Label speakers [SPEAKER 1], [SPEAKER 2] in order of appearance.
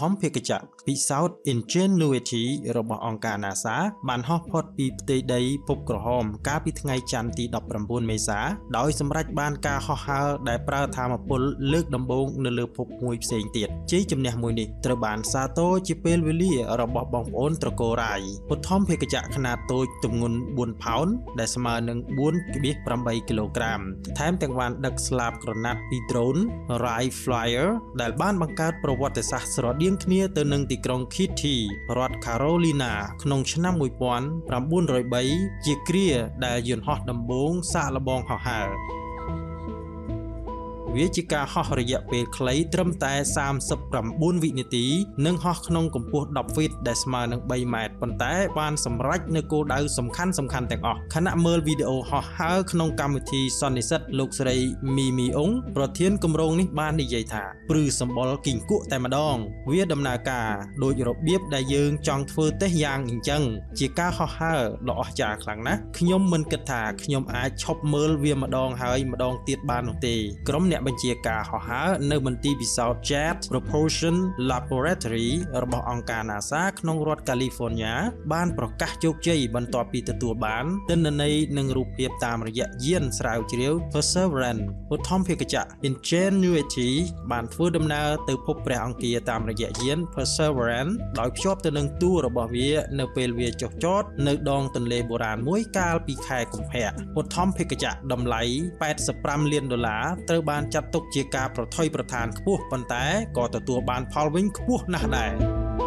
[SPEAKER 1] មភាគចក្រពិសោធន៍ Ingenuity របស់អង្គការ NASA បានហោះផុតពីផ្ទៃដីភពក្រហមកាលពីថ្ងៃច័ន្ទទី19មេសាដោយសម្រេចបានការហោះហើរដែលប្រើថាមពលលើកដំបូងនៅលើភពមួយផ្សេងទៀតជ័យជំនះមួយនេះត្រូវបានសាទរជាពេលវេលារបស់បងប្អូនត្រកូលរាយឧទ្ធម្ភាគចក្រខ្នាតតូចទម្ងន់4ផោនដែលស្មើនឹង 4.8 គីឡូក្រាមថែមទាំងបានដឹកស្លាបក្រណាត់ពី drone Wright Flyer ដែលបានបង្កើតប្រវត្តិសាស្ត្រស្រដៀងគ្នាទៅនឹងទីក្រុង Kitty រដ្ឋ Carolina ក្នុងឆ្នាំ1903ជាគ្រាដែលយន្តហោះដំបូងសាកល្បងហោះហើរវាជាការហោះរយៈពេលខ្លីត្រឹមតែ39វិនាទីនិងហោះក្នុងកម្ពស់10 feet ដែលស្មើនឹង3ម៉ែត្រប៉ុន្តែបានសម្រេចនៅគោលដៅសំខាន់ទាំងអស់ខណៈមើលវីដេអូហោះហើរក្នុងកម្មវិធីសន្និសីទលោកស្រីមីមីអ៊ុងប្រធានគម្រោងនេះបាននិយាយថាព្រឺសម្បុរគីងគក់តែម្ដងវាដំណើរការដោយរបៀបដែលយើងចង់ធ្វើតេស្តយ៉ាងអញ្ចឹងជាការហោះហើរដ៏អស្ចារ្យខ្លាំងណាស់ខ្ញុំមិនគិតថាខ្ញុំអាចឈប់មើលវាម្ដងហើយម្ដងទៀតបាននោះទេក្រុមអ្នកបញ្ជាការហោះហើរនៅមន្ទីរពិសោធន៍ Jet Propulsion Laboratory របស់អង្គការ NASA ក្នុងរដ្ឋ California បានប្រកាសជោគជ័យបន្ទាប់ពីទទួលបានទិន្នន័យនិងរូបភាពតាមរយៈយានស្រាវជ្រាវ Perseverance ឧទ្ធម្ភាគចក្រ Ingenuity បានធ្វើដំណើរទៅភពព្រះអង្គារតាមរយៈយាន Perseverance ដោយភ្ជាប់ទៅនឹងតួរបស់វានៅពេលវាចុះចតនៅដងទន្លេបុរាណមួយកាលពីខែកុម្ភៈឧទ្ធម្ភាគចក្រតម្លៃ$85 លានត្រូវបានចាត់ទុកជាការប្រថុយប្រថានខ្ពស់ប៉ុន្តែក៏ទទួលបានផលវិញខ្ពស់ណាស់ដែរ